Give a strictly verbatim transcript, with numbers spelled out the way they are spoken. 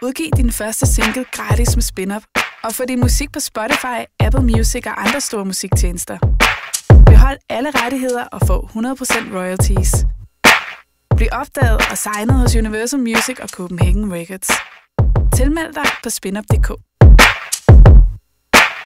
Udgiv din første single gratis med Spin-Up, og få din musik på Spotify, Apple Music og andre store musiktjenester. Behold alle rettigheder og få hundrede procent royalties. Bliv opdaget og signet hos Universal Music og Copenhagen Records. Tilmeld dig på spinup punktum d k.